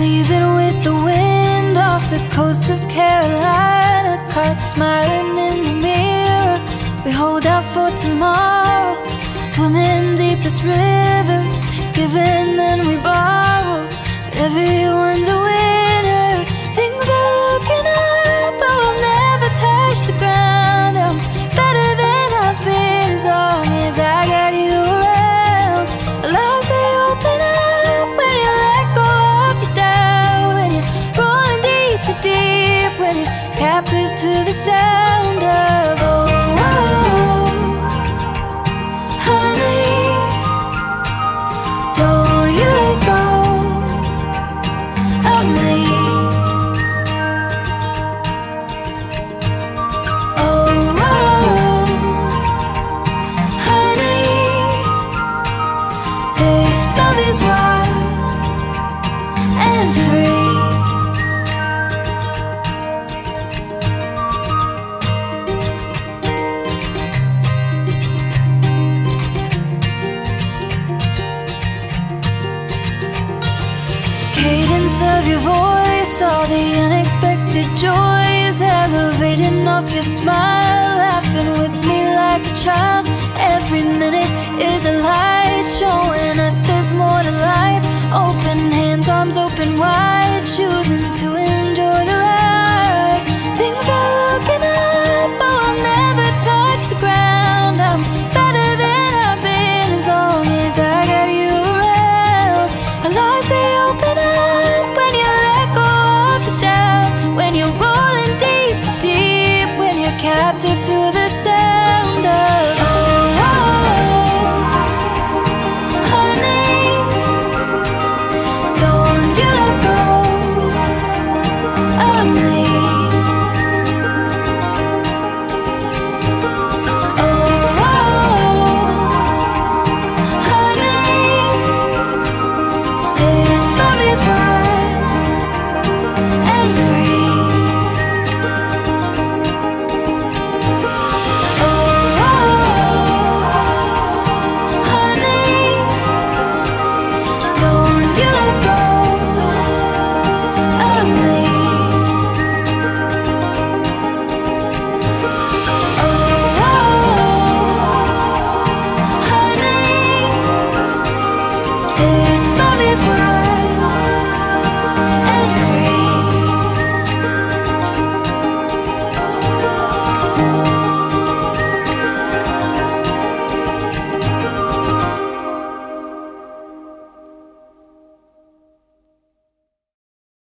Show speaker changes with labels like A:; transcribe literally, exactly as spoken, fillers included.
A: leaving with the wind off the coast of Carolina, caught smiling in the mirror. We hold out for tomorrow, swimming deepest rivers, giving then we borrow, but everyone's a winner. Things are looking up, but we'll never touch the ground. I'm better than I've been as long as I got you around. The lives they open up when you let go of the doubt, when you're rolling deep to deep, when you're captive to the sound of oh, oh, honey, don't you let go of me. Oh, oh, honey, this love is wild and free. Cadence of your voice, all the unexpected joys, elevating off your smile, laughing with me like a child. Every minute is a light, showing us there's more to life. Open hands, arms open wide, choosing to enjoy the ride. Things are looking up, but we'll never touch the ground. I'm better than I've been as long as I got you around. Our lives they open up when you let go of the doubt, when you're rolling deep to deep, when you're captive to the sound of